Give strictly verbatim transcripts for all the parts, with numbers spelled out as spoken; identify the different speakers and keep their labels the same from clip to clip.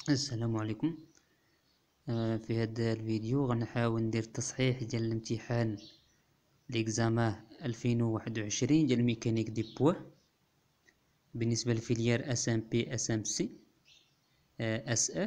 Speaker 1: السلام عليكم. آه، في هذا الفيديو غنحاول ندير تصحيح ديال الامتحان ليكزامان ألفين وواحد وعشرين ديال ميكانيك دي بوا بالنسبه للفيليير اس ام بي اس ام سي اس ا.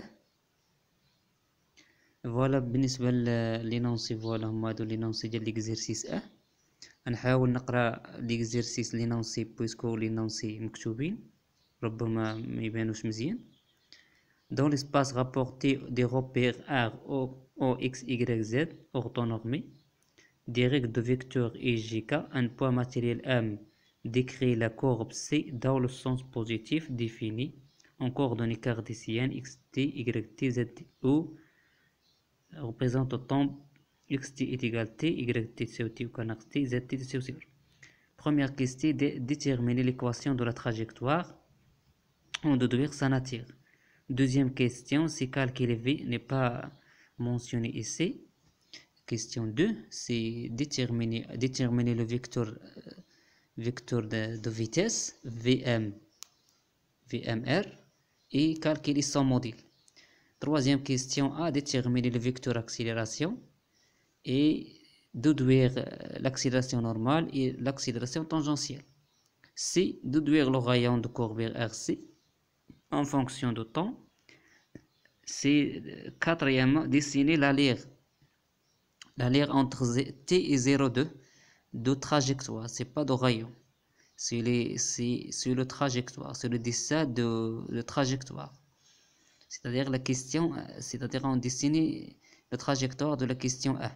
Speaker 1: فوالا بالنسبه لي نونسي، فوالا هما هادو لي نونسي ديال ليكزيرسيس ا. غنحاول نقرا ليكزيرسيس لي نونسي بويسكو لي نونسي مكتوبين ربما ما يبانوش مزيان. Dans l'espace rapporté des repères R, O, O, X, Y, Z orthonormés, des règles de vecteur I J K, un point matériel M décrit la courbe C dans le sens positif défini en coordonnées cartésiennes xt, yt, zt, où représente le temps xt est égal t, yt tsew t ou canax t, zt tsew zéro. Première question, de déterminer l'équation de la trajectoire en déduire sa nature. Deuxième question, si calcul V n'est pas mentionné ici. Question deux, c'est déterminer, déterminer le vecteur, euh, vecteur de, de vitesse Vm, Vmr et calculer son module. Troisième question A, déterminer le vecteur accélération et déduire l'accélération normale et l'accélération tangentielle. C, déduire le rayon de courbure R C en fonction du temps. C'est quatrièmement dessiner la l'aire la l'aire entre t et zéro deux de trajectoire. C'est pas de rayon, c'est le trajectoire, c'est le dessin de, de trajectoire, c'est-à-dire la question, c'est-à-dire on dessine la trajectoire de la question A.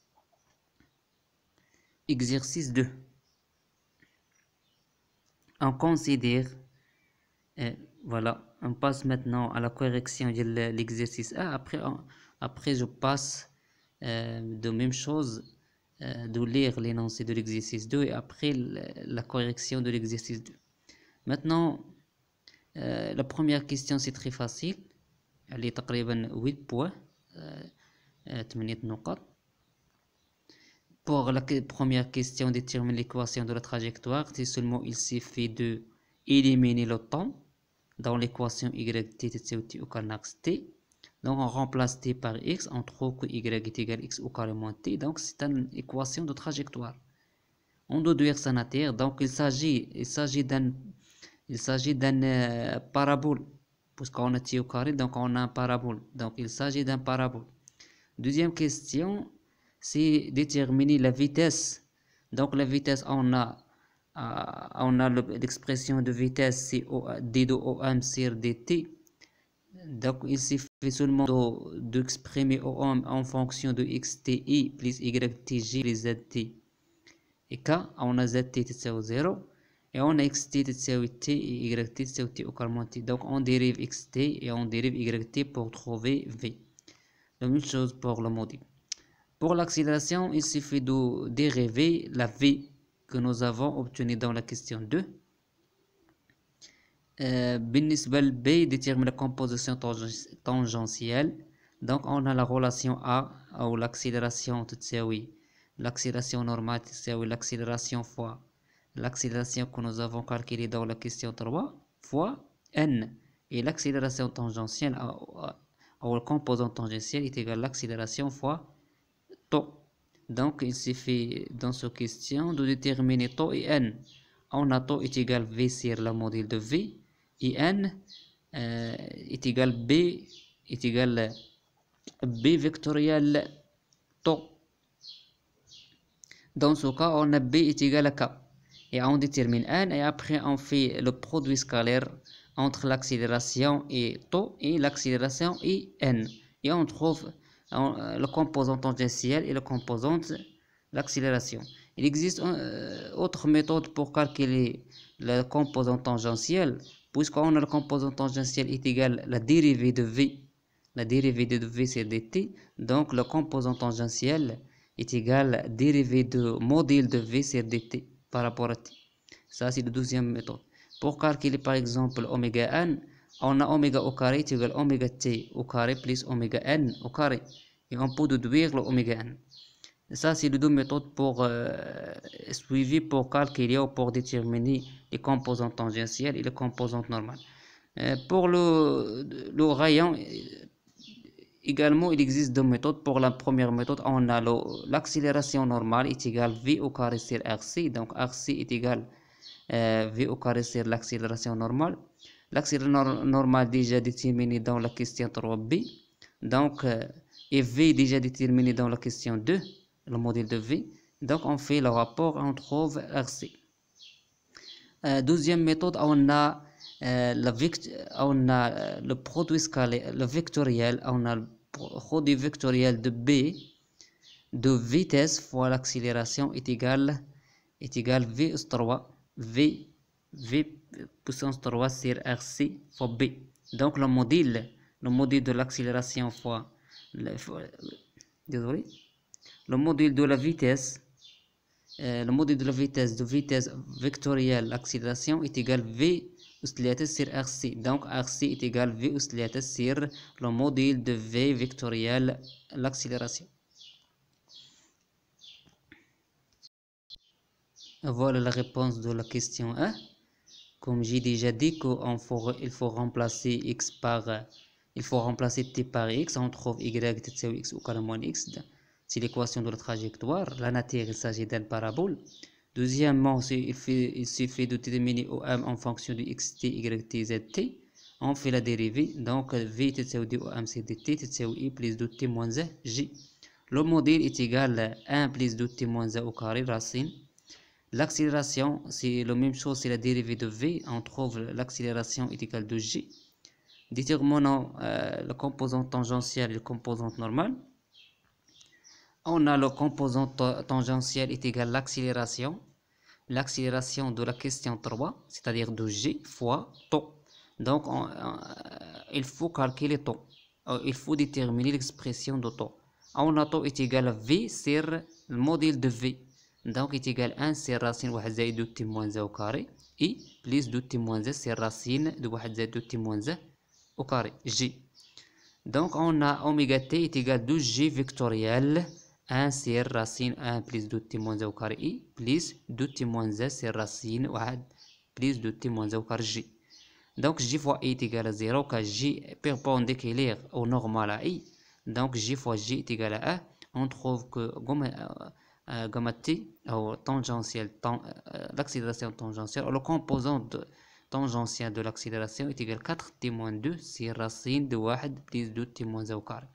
Speaker 1: Exercice deux, on considère, euh, voilà, on passe maintenant à la correction de l'exercice A. Après, on, après je passe euh, de même chose, euh, de lire l'énoncé de l'exercice deux et après la, la correction de l'exercice deux. Maintenant, euh, la première question c'est très facile, elle est تقريبا huit points, ثمانية نقاط. Pour la première question, déterminer l'équation de la trajectoire, c'est seulement il suffit de éliminer le temps dans l'équation yt tsew t au carré max t. Donc on remplace t par x, on trouve que y est égal à x au carré moins t. Donc c'est une équation de trajectoire. On doit déduire sa nature. Donc il s'agit il s'agit d'un il s'agit d'un euh, parabole, puisqu'on a t au carré, donc on a un parabole. Donc il s'agit d'un parabole. Deuxième question, c'est déterminer la vitesse. Donc la vitesse, on a euh, on a l'expression de vitesse, c'est d de om sur dt. Donc il suffit seulement d'exprimer de om en fonction de xt i plus yt j plus zt et k. On a zt تساوي zéro et on a xt تساوي t et yt تساوي t au carré moins t. Donc on dérive xt et on dérive yt pour trouver v. La même chose pour le module. Pour l'accélération, il suffit de dériver la v que nous avons obtenue dans la question deux. Euh, بالنسبة ل B, détermine la composition tangentielle. Donc on a la relation A ou l'accélération تساوي l'accélération normale تساوي l'accélération fois l'accélération que nous avons calculée dans la question trois fois n, et l'accélération tangentielle ou le composant tangentiel est égal à l'accélération fois taux. Donc il suffit dans cette question de déterminer taux et n. On a taux est égal v sur la module de v et n euh, est égal b est égal b vectoriel taux. Dans ce cas, on a b est égal à k et on détermine n et après on fait le produit scalaire entre l'accélération et taux et l'accélération et n et on trouve le composant tangentiel et le composant l'accélération. Il existe une euh, autre méthode pour calculer le composant tangentiel, puisqu'on a le composant tangentiel est égal à la dérivée de v, la dérivée de v c'est dt, donc le composant tangentiel est égal à la dérivée de module de v sur dt par rapport à t. Ça c'est la deuxième méthode. Pour calculer par exemple oméga n, on a oméga au carré est égal à oméga t au carré plus oméga n au carré et on peut déduire le oméga n. Ça c'est les deux méthodes pour euh, suivi pour calculer ou pour déterminer les composantes tangentielles et les composantes normales. Euh, pour le, le rayon, également, il existe deux méthodes. Pour la première méthode, on a l'accélération normale est égale V au carré sur R C. Donc, R C est égal euh, V au carré sur l'accélération normale. L'accélération normale déjà déterminée dans la question trois B. Donc, euh, et V déjà déterminé dans la question deux, le modèle de V. Donc, on fait le rapport, on trouve R C. Euh, deuxième méthode, on a, euh, la on a euh, le produit scalaire, le vectoriel, on a le produit vectoriel de B de vitesse fois l'accélération est égal, est égal V trois, V, V puissance trois sur R C fois B. Donc le modèle, le modèle de l'accélération fois, le, fois, désolé, le modèle de la vitesse, euh, le modèle de la vitesse de vitesse vectorielle l'accélération est égal V oscillateur sur R C. Donc R C est égal V oscillateur sur le modèle de V vectoriel l'accélération. Voilà la réponse de la question un. Comme j'ai déjà dit qu'il faut, il faut remplacer x par, il faut remplacer t par x, on trouve y تساوي x au carré moins x. C'est l'équation de la trajectoire. La nature, il s'agit d'une parabole. Deuxièmement, il, fait, il suffit de déterminer O M en fonction de xt, yt, zt. On fait la dérivée. Donc, v تساوي d O M c'est dt تساوي i plus deux t moins un j. Le modèle est égal à un plus deux t moins un au carré racine. L'accélération, c'est la même chose, c'est la dérivée de v. On trouve l'accélération est égale de g. Déterminons euh, le composant tangentiel et le composant normal. On a le composant tangentiel est égal à l'accélération. L'accélération de la question trois, c'est-à-dire de g fois temps. Donc, on, on, il faut calculer temps. Il faut déterminer l'expression de temps. On a temps est égal à v sur le modèle de v. Donc, est égal à un sur racine واحد زائد deux t moins un au carré. Et plus deux t moins un sur racine de واحد زائد deux t moins un au carré. G. Donc, on a oméga t est égal à deux g vectoriel. un sur racine un plus deux t moins un au carré i plus deux t moins un sur racine واحد plus deux t moins un au carré j. Donc j fois i est égal à zéro car j est perpendiculaire au normal à i. Donc j fois j est égal à un. On trouve que gamma t ou tangentiel, euh, l'accélération tangentielle, le composant de, tangentiel de l'accélération est égal à quatre t moins deux sur racine de واحد plus deux t moins un au carré.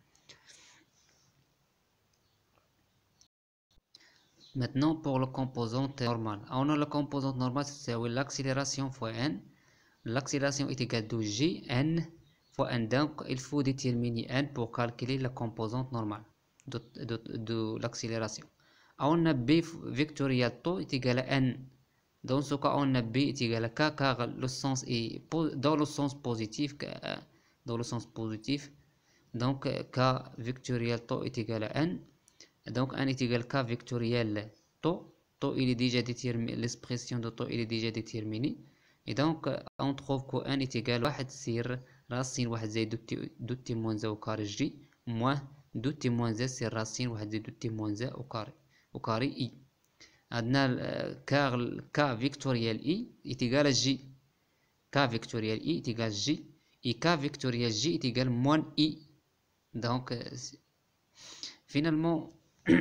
Speaker 1: Maintenant, pour le composant normal. On a le composant normal, c'est l'accélération fois n. L'accélération est égale à g, n fois n. Donc, il faut déterminer n pour calculer la composante normale de, de, de l'accélération. On a b vectoriel taux est égal à n. Dans ce cas, on a b est égal à k car le sens est dans le sens positif. Dans le sens positif. Donc, k vectoriel taux est égal à n. Donc, n est égal à k vectoriel taux. Taux, il est déjà déterminé. L'expression de taux, il est déjà déterminée. Et donc, on trouve que n est égal à واحد sur racine واحد زائد deux t moins un au carré j moins deux t moins un sur racine واحد زائد deux t moins un au carré au carré i. عندنا car k vectoriel i est égal à j. K vectoriel i est égal à j. Et k vectoriel j est égal à moins i. Donc, finalement,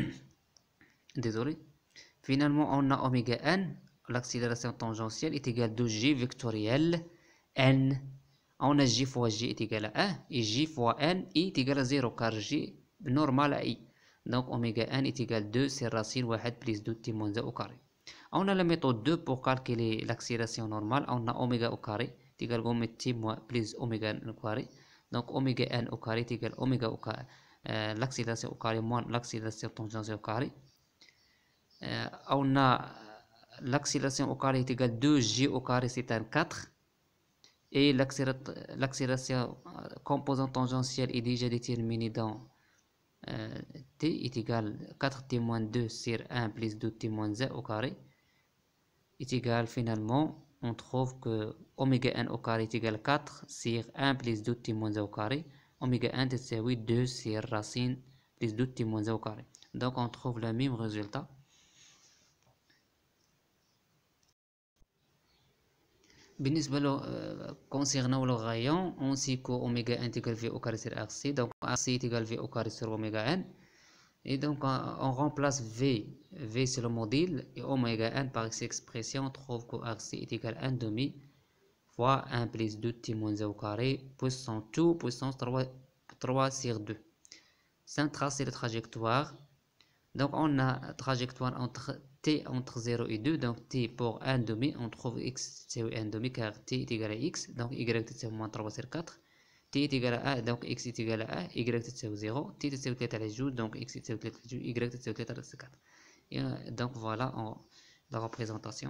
Speaker 1: désolé, finalement, on a oméga n. L'accélération tangentielle est égale à g vectoriel n. On a j fois j est égal à un et j fois n est égal à zéro car j normal à i. Donc oméga n est égal à deux sur racine واحد plus deux t moins un au carré. On a la méthode deux pour calculer l'accélération normale. On a oméga au carré est égal à oméga t plus oméga n au carré. Donc oméga n au carré est égal à oméga au carré. Euh, l'accélération au carré moins l'accélération tangentielle au carré. Euh, on a l'accélération au carré est égale à deux g au carré, c'est un quatre. Et l'accélération composante tangentielle est déjà déterminée dans euh, t est égal à quatre t moins deux sur un plus deux t moins un au carré. Est égal finalement, on trouve que oméga n au carré est égal à quatre sur un plus deux t moins un au carré. Oméga n c'est deux sur racine plus deux t moins un au carré. Donc on trouve le même résultat. بالنسبة له concernant le rayon on sait que oméga un est égal à V au carré sur R C, donc R C est égal à V au carré sur oméga un, et donc on remplace V, V c'est le module, et oméga un par cette expression on trouve que R C est égal à un demi fois un plus deux t moins un au carré puissance deux puissance trois sur deux. Sans tracer la trajectoire, donc on a trajectoire entre t entre zéro et deux, donc t pour un demi, on trouve x c'est un demi car t est égal à x, donc y c'est moins trois sur quatre, t est égal à un, donc x est égal à un, y c'est zéro, t c'est ثلاثة على جوج, donc x c'est ثلاثة على جوج, y c'est ثلاثة على quatre. Et donc voilà on, la représentation.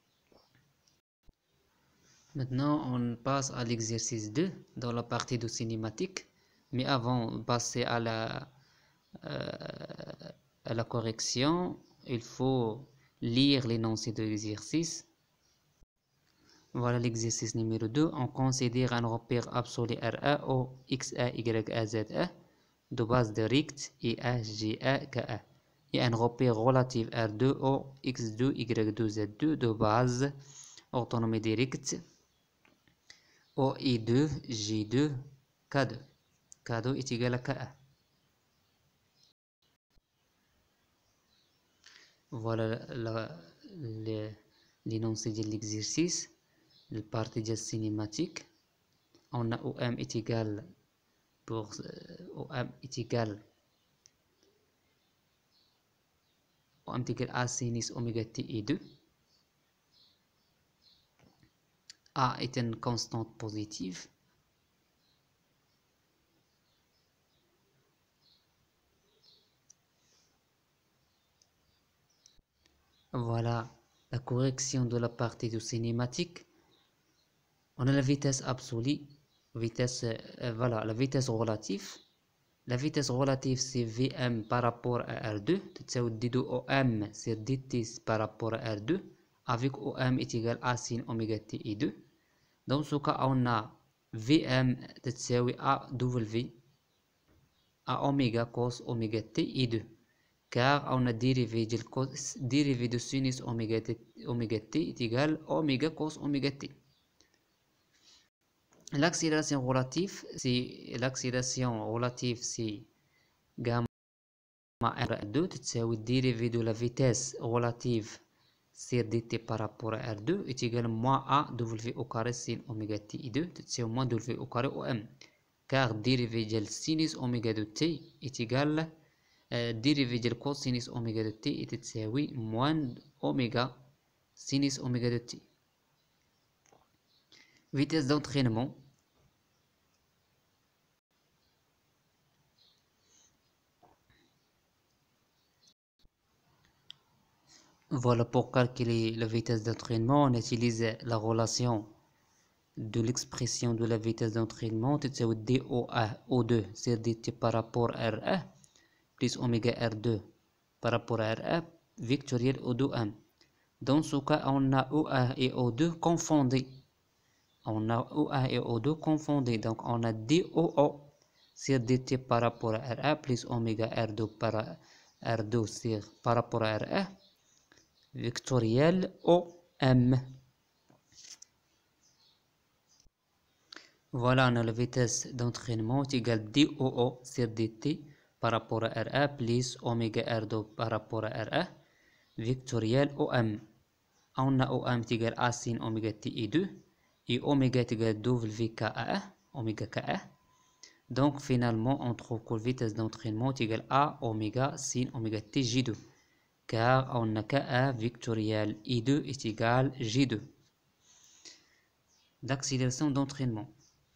Speaker 1: Maintenant on passe à l'exercice deux dans la partie de cinématique, mais avant de passer à la euh, à la correction, il faut lire l'énoncé de l'exercice. Voilà l'exercice numéro deux. On considère un repère absolu R A au X A, Y A, Z A de base directe I A, J A, K A. Et un repère relatif R deux au X deux, Y deux, Z deux de base orthonomie directe au I deux, J deux, K deux. K deux est égal à K A. Voilà l'énoncé de l'exercice. La partie de cinématique, on a O M est égal pour euh, O M est égal O M est égal à sinus oméga t I deux. A est une constante positive. Voilà la correction de la partie de cinématique. On a la vitesse absolue, vitesse, euh, voilà, la vitesse relative. La vitesse relative c'est Vm par rapport à R deux, c'est D deux O M c'est dt par rapport à R deux, avec O M est égal à sin oméga t I deux. Dans ce cas, on a Vm c'est A W à oméga cos oméga t I deux, car on a dérivé de, cos, dérivé de sinus oméga t, oméga t est égal à oméga cos oméga t. L'accélération relative, c'est l'accélération relative, c'est gamma R deux, c'est le dérivé de la vitesse relative sur dt par rapport à R deux est égal à moins A W au carré sin oméga t I deux, c'est moins W au carré O M, car dérivé de sinus oméga de t est égal à dérivé de cosinus oméga de t est égal à moins oméga sinus oméga de t. Vitesse d'entraînement. Voilà, pour calculer la vitesse d'entraînement, on utilise la relation de l'expression de la vitesse d'entraînement, c'est d O A O deux, c'est dt par rapport à R un, plus oméga R deux par rapport à R un, vectoriel O deux M. Dans ce cas, on a O un et O deux confondus. On a O un et O deux confondus, donc on a d O O sur dt par rapport à R un, plus oméga R deux par R deux sur par rapport à R un, vectoriel O M. Voilà, on a la vitesse d'entraînement égale d O O sur dt par rapport à R un plus oméga R deux par rapport à R un, vectoriel O M. On a O M égale A sin oméga t I deux et oméga égale W K A, oméga K A. Donc finalement, on trouve que la vitesse d'entraînement égale A oméga sin oméga t J deux, car on a K A vectoriel I deux est égal à J deux. L'accélération d'entraînement.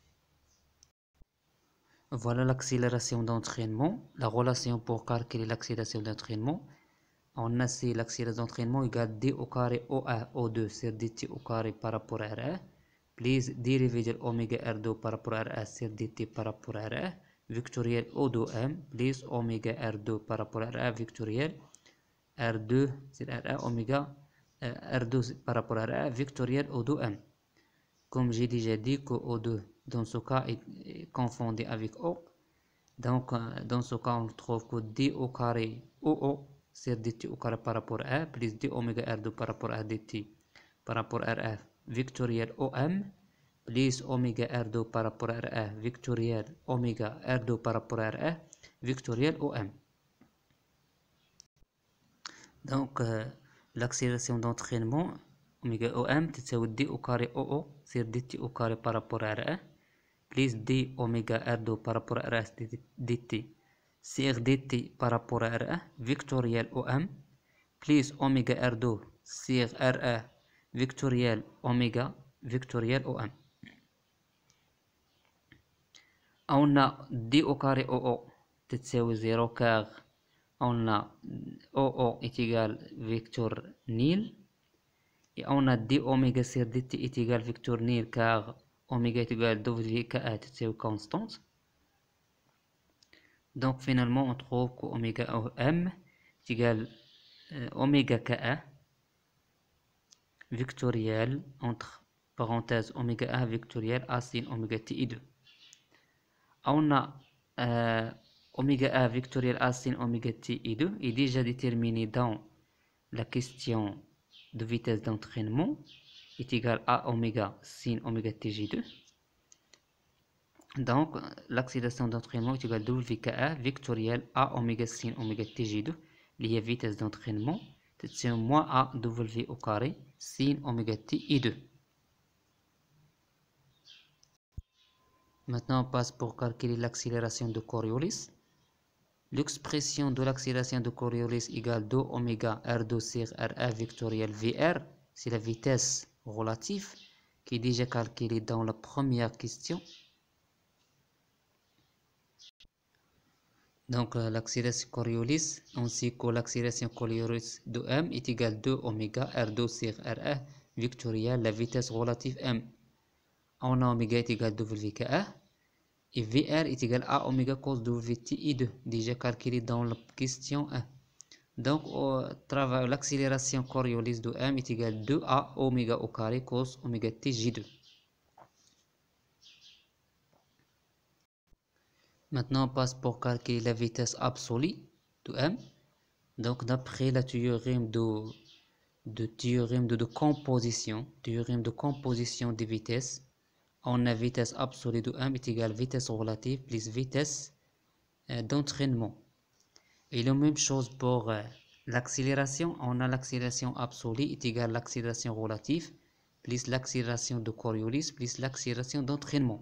Speaker 1: Voilà l'accélération d'entraînement. La relation pour calculer l'accélération d'entraînement. On a c'est l'accélération d'entraînement égale d au carré O un O deux sur dt au carré par rapport à R un, plus dérivé de oméga R deux par rapport à R un sur dt par rapport à R un, vectoriel O deux M, plus oméga R deux par rapport à R un, vectoriel R deux sur R un, oméga euh, R deux par rapport à R un, vectoriel O deux M. Comme j'ai déjà dit que O deux dans ce cas est confondu avec O, donc dans ce cas on trouve que d au carré O O sur dt au carré par rapport à un plus d oméga R deux par rapport à dt par rapport à R un, vectoriel O M plus oméga R deux par rapport à R un vectoriel oméga R deux par rapport à R un vectoriel O M. Donc euh, l'accélération d'entraînement oméga O M تساوي d au carré O O c'est dt au carré par rapport à R un plus d oméga R deux par rapport à R un dt c'est dt par rapport à R un vectoriel O M plus oméga R deux c'est R un vectoriel oméga vectoriel O M. On a d au carré O O تساوي zéro car on a O O est égal vecteur nil et on a d oméga sur dt est égal vecteur nil car oméga est égal W K A c'est constante. Donc finalement on trouve que oméga O M est égal euh, oméga K A vectoriel entre parenthèses oméga A vectoriel A sin oméga T I deux. On a euh, oméga A vectoriel A sin oméga T I deux est déjà déterminé dans la question de vitesse d'entraînement est égal à oméga sin oméga T J deux. Donc l'accélération d'entraînement est égal à W K A vectoriel A oméga sin oméga T J deux lié à vitesse d'entraînement c'est moins A W au carré sin oméga T I deux. Maintenant on passe pour calculer l'accélération de Coriolis. L'expression de l'accélération de Coriolis égale deux oméga R deux sur R un vectoriel V R, c'est la vitesse relative qui est déjà calculée dans la première question. Donc l'accélération Coriolis ainsi que l'accélération Coriolis de M est égale à deux oméga R deux sur R un vectoriel la vitesse relative M. On a oméga est égal à W K A et V R est égal à oméga cos W T I deux déjà calculé dans la question un. Donc au travail l'accélération Coriolis de M est égal à deux A oméga au carré cos oméga T J deux. Maintenant on passe pour calculer la vitesse absolue de M. Donc d'après la théorème de, de théorème de, de composition, théorème de composition des vitesses, on a vitesse absolue de M est égale à vitesse relative plus vitesse euh, d'entraînement. Et la même chose pour euh, l'accélération, on a l'accélération absolue est égale à l'accélération relative plus l'accélération de Coriolis plus l'accélération d'entraînement.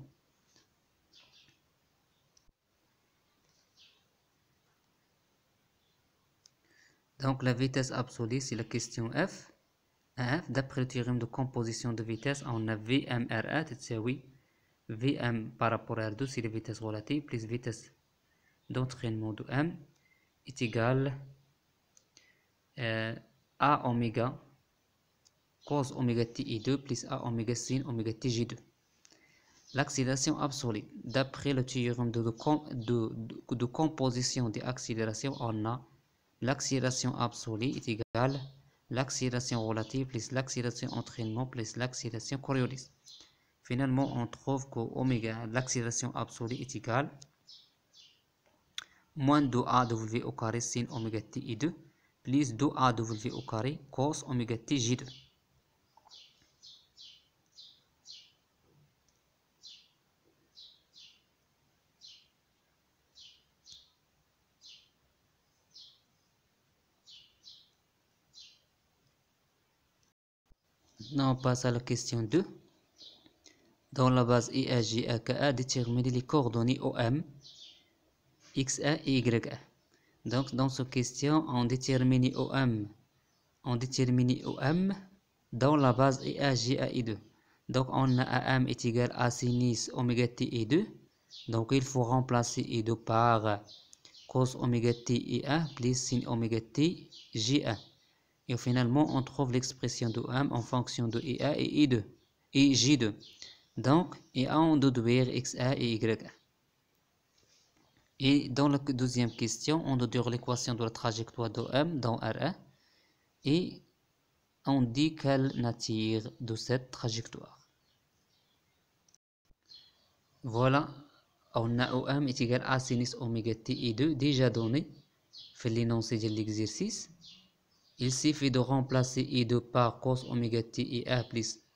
Speaker 1: Donc la vitesse absolue c'est la question F. F d'après le théorème de composition de vitesse on a V M R un تساوي V M par rapport à R deux c'est la vitesse relative plus vitesse d'entraînement de M est égal euh, A oméga cos oméga T I deux plus A oméga sin oméga T J deux. L'accélération absolue d'après le théorème de, de, de, de, de composition des accélérations on a l'accélération absolue est égale à l'accélération relative plus l'accélération entraînement plus l'accélération Coriolis. Finalement, on trouve que oméga, l'accélération absolue est égale moins deux A W au carré sin oméga T I deux plus deux A W au carré cos oméga T J deux. Maintenant, on passe à la question deux. Dans la base I A J A K A, déterminer les coordonnées O M, X A et Y A. Donc, dans cette question, on détermine O M, on détermine O M dans la base I A J A I deux. Donc, on a A M est égal à sinus oméga T I deux. Donc, il faut remplacer I deux par cos oméga T I un plus sin oméga T J un. Et finalement, on trouve l'expression de O M en fonction de I A et I deux, et J deux. Donc, I A on déduire X A et Y A. Et dans la deuxième question, on déduire l'équation de la trajectoire de O M dans R un. Et on dit quelle nature de cette trajectoire. Voilà, on a O M est égal à sinus oméga T I deux déjà donné. Fait l'énoncé de l'exercice. Il suffit de remplacer I deux par cos oméga T I un plus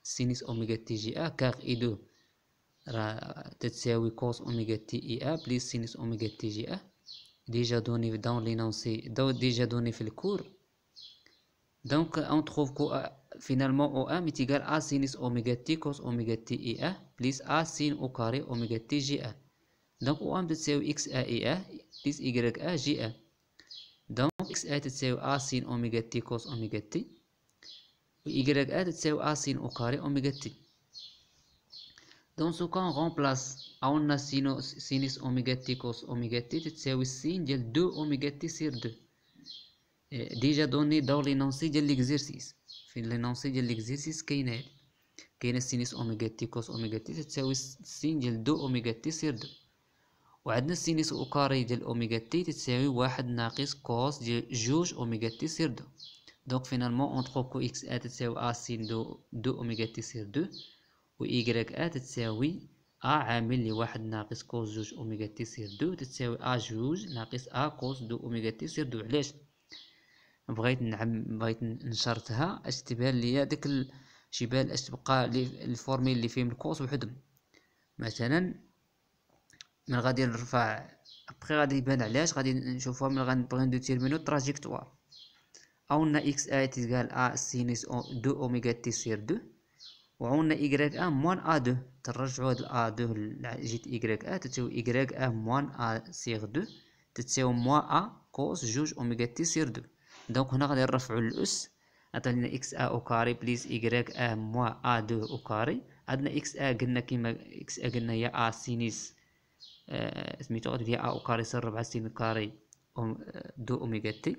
Speaker 1: سينوس أوميغا تي جي أ، كار إي دو راه تتساوي كوس أوميغا تي إي أ بليس سينوس أوميغا تي جي أ، ديجا دوني دون لينونسي ديجا دوني في الكور. Donc on trouve que finalement O M est égal à sinus oméga t cos oméga t I A plus A sin au carré oméga t J A. Donc O M تساوي X A I A plus Y A J A. Donc X A تساوي A sin oméga t cos oméga t و Y A تساوي A sin au carré oméga t. Dans ce cas on remplace on a sinus sinus oméga t cos oméga t تساوي sin ديال deux oméga t sur deux. ديجا دوني dans l'énoncé ديال l'exercice. في l'énoncé ديال l'exercice كاينه هادي، كاينه سينوس اوميغا تي كوس اوميغا تي تساوي سين ديال دو اوميغا تي سير دو، وعندنا السينوس او كاري ديال اوميغا تي تساوي واحد ناقص كوس ديال جوج اوميغا تي سير دو. دونك فينالمون اون تروف كو اكس ا تساوي ا سين دو دو اوميغا تي سير دو، و ايكغيك ا تساوي ا عامل لي واحد ناقص كوس جوج اوميغا تي سير دو تساوي ا جوج ناقص ا كوس دو اوميغا تي سير دو. علاش بغيت نعم بغيت نشرتها اش تبان ليا داك شي بال اش تبقى الفورميل اللي فيهم الكوس وحدهم. مثلا من غادي نرفع ابخي غادي يبان علاش غادي نشوفوها من غنبغي نديتيرمينو تراجيكتوار. عندنا اكس ا تيكال ا سينوس دو اوميغا تي سير دو، وعندنا ايكغيك ا موان ا دو، ترجعوا هاد ا دو لجهه ايكغيك ا تساوي ايكغيك ا موان ا سيغ دو تتساوي موان ا كوس جوج اوميغا تي سير دو. دونك هنا غادي نرفعوا الاس، عطينا اكس ا او كاري بليس ايكغيك ا موان ا دو او كاري. عندنا اكس ا قلنا كيما اكس ا قلنا هي ا سينيس آه سميتو غادي هي ا او كاري سر ربعة سين كاري دو اوميغا تي،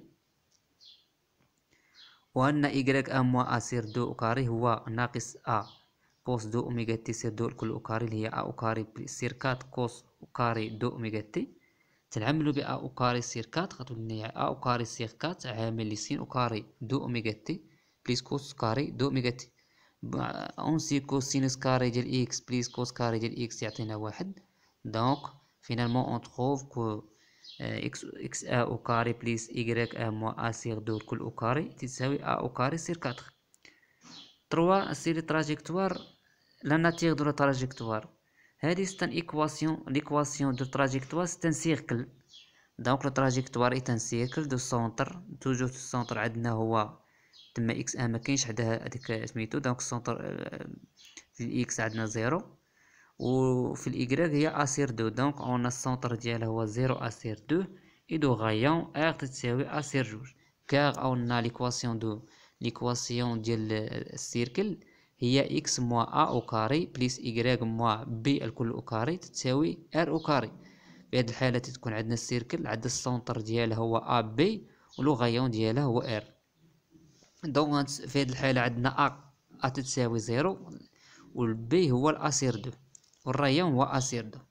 Speaker 1: وعندنا ايكغيك ا موان ا سير دو او كاري هو ناقص ا كوس دو اوميغا تي سير دو الكل او كاري اللي هي ا او كاري سير أربعة كوس او كاري دو اوميغا تي. تنعملو ب ا او كاري سير أربعة غتولي لنا ا او كاري سير أربعة عامل لي سين او كاري دو اوميغا تي بليس كوس كاري دو اوميغا تي. اونسي كوسينوس كاري ديال اكس بليس كوس كاري ديال اكس يعطينا واحد. دونك فينالمون اون تروف كو اكس اكس ا او كاري بليس ايكغيك ا موان ا سير دو الكل او كاري تساوي ا او كاري سير أربعة. ثلاثة سي لي تراجيكتوار لا ناتيغ دو لا تراجيكتوار. هادي ستان ايكواسيون ليكواسيون دو تراجيكتوار ستان سيركل. دونك لو تراجيكتوار ايت ان سيركل دو سونتر توجور السونتر عندنا هو تما اكس ان ما كاينش عندها هذيك سميتو. دونك السونتر في الاكس عندنا زيرو وفي الايكغيك هي ا سير دو. دونك اون السونتر ديالها هو زيرو ا سير دو اي دو غايون ار تساوي ا سير جوج. كار اون ليكواسيون دو ليكواسيون ديال السيركل هي اكس موان ا او كاري بليس ايكغيك موان بي الكل او كاري تساوي ار او كاري. في هذه الحالة تكون عندنا السيركل عندنا السونتر ديالها هو ا بي ولو غايون ديالها هو ار. دونك في هذه الحالة عندنا ا ا تساوي زيرو والبي هو الأ سير دو والرايون هو أ سير دو.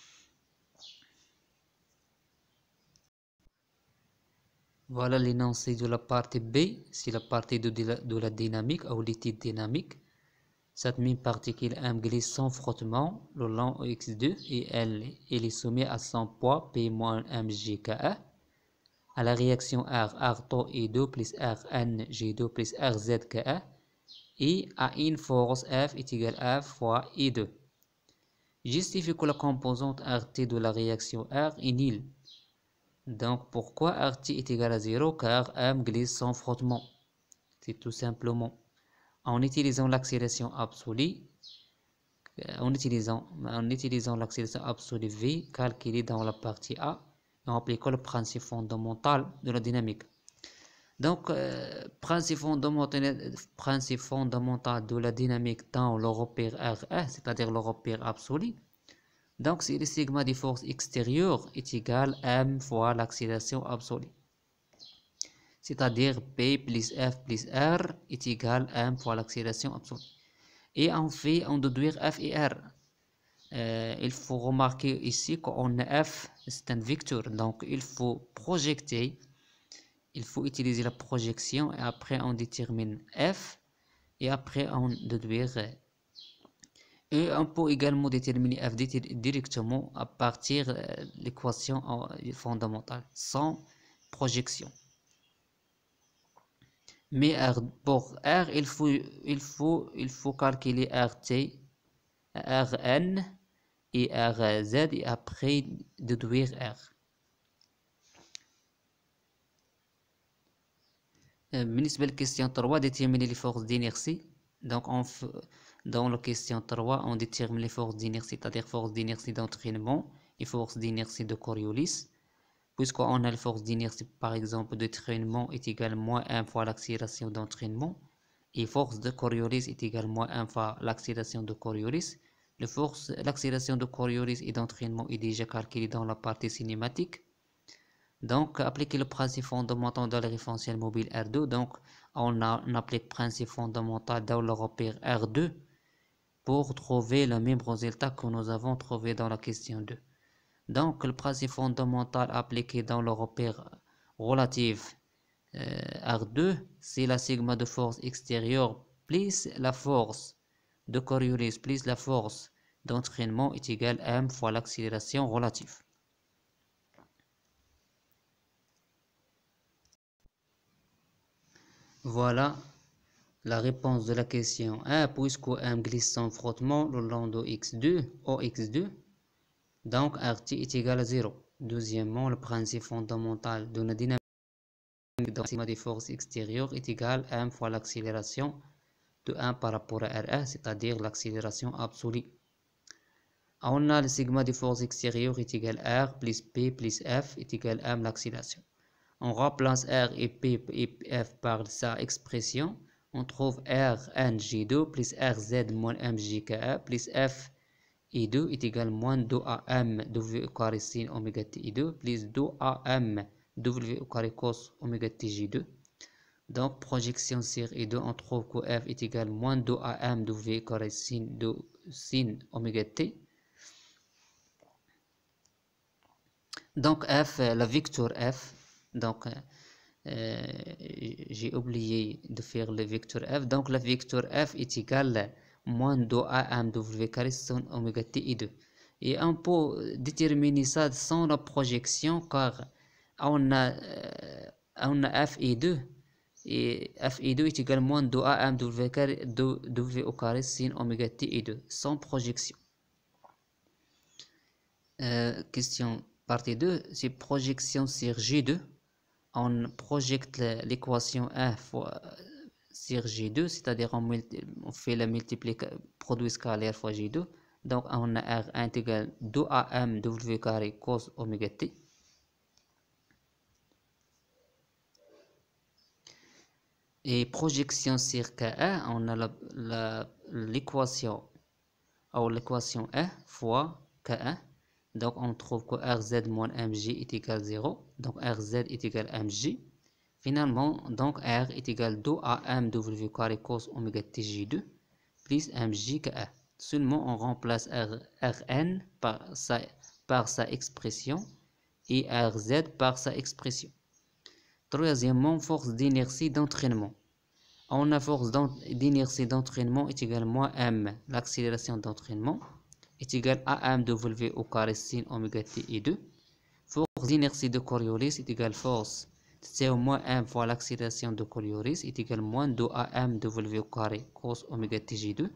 Speaker 1: Voilà l'énoncé de la partie B, c'est la partie de, de, la, de la dynamique ou l'étude dynamique. Cette même particule M glisse sans frottement le long X deux et elle, elle est soumise à son poids P moins M G K A. À la réaction R, R tau I deux plus R N G deux plus R Z K A et à une force F est égale à F fois I deux. Justifie que la composante R T de la réaction R est nulle. Donc pourquoi R T est égal à zéro? Car M glisse sans frottement. C'est tout simplement en utilisant l'accélération absolue, en utilisant, en utilisant l'accélération absolue V calculée dans la partie A et en appliquant le principe fondamental de la dynamique. Donc, euh, principe, fondamental, principe fondamental de la dynamique dans le repère R un, c'est-à-dire le repère absolu. Donc, si le sigma des forces extérieures est égal à M fois l'accélération absolue. C'est-à-dire P plus F plus R est égal à M fois l'accélération absolue. Et on fait, on déduire F et R. Euh, il faut remarquer ici qu'on a F, c'est un vecteur. Donc, il faut projeter, il faut utiliser la projection et après on détermine F et après on déduire. Et on peut également déterminer F directement à partir de l'équation fondamentale, sans projection. Mais R, pour R, il faut, il faut, il faut calculer R T, R N et R Z et après déduire R. بالنسبة للكيستيون trois, déterminer les forces d'inertie. Donc, on f... dans la question trois, on détermine les forces d'inertie, c'est-à-dire forces d'inertie d'entraînement et forces d'inertie de Coriolis. Puisqu'on a la force d'inertie, par exemple, de traînement est égale à moins un fois l'accélération d'entraînement, et force de Coriolis est égale à moins un fois l'accélération de Coriolis. L'accélération de Coriolis et d'entraînement est déjà calculée dans la partie cinématique. Donc, appliquer le principe fondamental de la référentiel mobile R deux. Donc, on, a, on applique le principe fondamental dans le repère R deux pour trouver le même résultat que nous avons trouvé dans la question deux. Donc, le principe fondamental appliqué dans le repère relatif euh, R deux, c'est la sigma de force extérieure plus la force de Coriolis plus la force d'entraînement est égale à M fois l'accélération relative. Voilà la réponse de la question un. Puisque M glisse sans frottement le long de x deux, O x deux, donc R T est égal à zéro. Deuxièmement, le principe fondamental de la dynamique de la sigma des forces extérieures est égal à M fois l'accélération de un par rapport à R un, c'est-à-dire l'accélération absolue. On a le sigma des forces extérieures est égal à R plus P plus F est égal à M l'accélération. On remplace R et P et F par sa expression. On trouve R N G deux plus R Z moins M J K A plus F I deux est égal à moins deux A M W au carré sin oméga T I deux plus deux A M W au carré cos oméga T J deux. Donc, projection sur I deux, on trouve que F est égal à moins deux A M W au carré sin, sin oméga T. Donc, F, la vecteur F, donc, euh, j'ai oublié de faire le vecteur F. Donc, la vecteur F est égale à moins deux A M W carré sin oméga T I deux. Et on peut déterminer ça sans la projection car on a, euh, on a F I deux. Et F I deux est égal à moins deux A M W carré, W au carré sin oméga T I deux, sans projection. Euh, question partie deux, c'est projection sur J deux. On projette l'équation un fois sur J deux, c'est-à-dire on, on fait le multiplication produit scalaire fois J deux. Donc on a R un égale deux A M W carré cos oméga T. Et projection sur K un, on a l'équation ou l'équation un fois K un. Donc on trouve que R Z moins M J est égal à zéro. Donc R Z est égal à M J. Finalement, donc R est égal à deux A M W carré cos oméga T J deux plus M J K A. Seulement on remplace R, Rn par sa, par sa expression et R Z par sa expression. Troisièmement, force d'inertie d'entraînement. On a force d'inertie d'entraînement est égal à moins M, l'accélération d'entraînement, est égal à M W au carré sin oméga T I deux. Force d'inertie de Coriolis est égal à force c'est au moins M fois l'accélération de Coriolis est égal à moins deux A M W au carré cos oméga T J deux.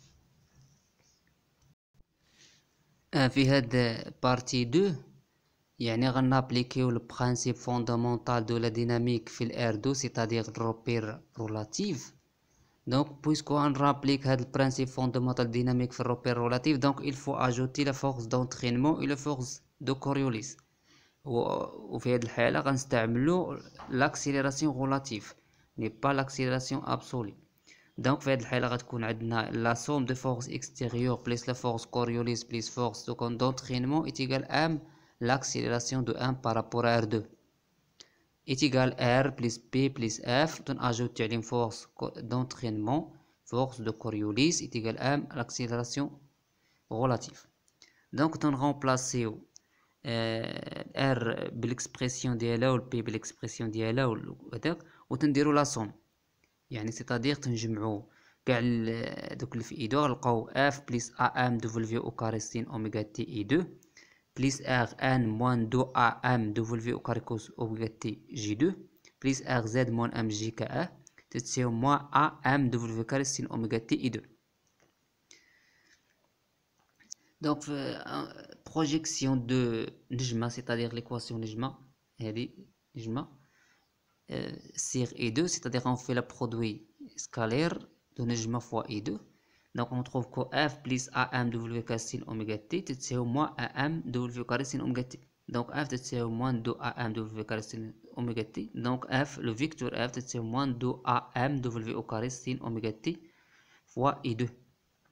Speaker 1: في هاد partie deux يعني غنابليكيو le principe fondamental de la dynamique في ال R deux, c'est-à-dire le repère relatif. Donc, puisqu'on applique le principe fondamental dynamique في le repère relatif, donc il faut ajouter la force d'entraînement et la force de Coriolis. وفي هذه الحالة غنستعملو l'accélération relative mais pas l'accélération absolue. Donc في هذه الحالة غتكون عندنا la somme de force extérieure plus la force Coriolis plus force d'entraînement est égal à M l'accélération de un par rapport à R deux est égal à R plus P plus F. On ajoute une force d'entraînement, force de Coriolis est égal à M l'accélération relative. Donc on remplace R بالexpression ديالها وال P بالexpression ديالها وهداك وتنديرو لا somme يعني c'est-à-dire تنجمعو كاع دوك اللي في اي دو غنلقاو F plus A M W au carré sin oméga T I deux plus R N moins deux A M W au carré cos oméga T J deux plus R Z moins M J K A تتساوي moins A M W carré sin oméga T I deux. Donc, euh, projection de Nijma, c'est-à-dire l'équation Nijma, Nijma euh, sur I deux, c'est-à-dire on fait le produit scalaire de Nijma fois I deux. Donc, on trouve que F plus A M W carré sin oméga T, c'est moins A M W carré sin oméga T. Donc, F c'est moins deux A M W carré sin oméga T. Donc, F, le vecteur F c'est moins deux A M W au carré sin oméga T fois I deux.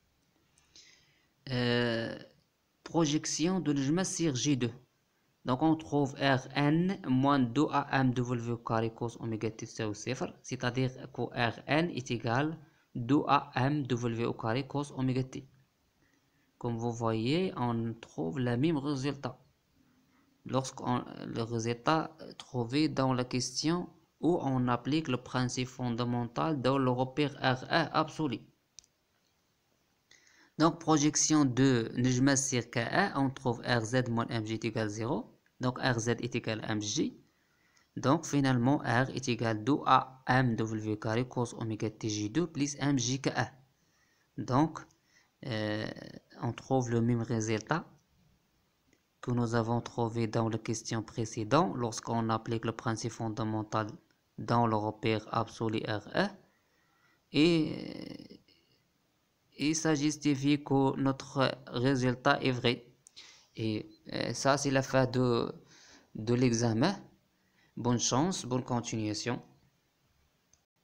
Speaker 1: Euh, projection de Nijma sur J deux. Donc on trouve Rn moins deux A M W carré cos oméga T c'est zéro, c'est-à-dire que Rn est égal deux A M W au carré cos oméga T. Comme vous voyez, on trouve le même résultat. Lorsqu'on le résultat trouvé dans la question où on applique le principe fondamental dans le repère R un absolu. Donc, projection de Nijma sur K un, on trouve R Z moins M J est égal à zéro. Donc, R Z est égal à M J. Donc, finalement, R est égal à deux A M W carré cos oméga T J deux plus M J K un. Donc, euh, on trouve le même résultat que nous avons trouvé dans la question précédente lorsqu'on applique le principe fondamental dans le repère absolu R un. Et et ça justifie que notre résultat est vrai. Et euh, ça, c'est la fin de, de l'examen. Bonne chance, bonne continuation.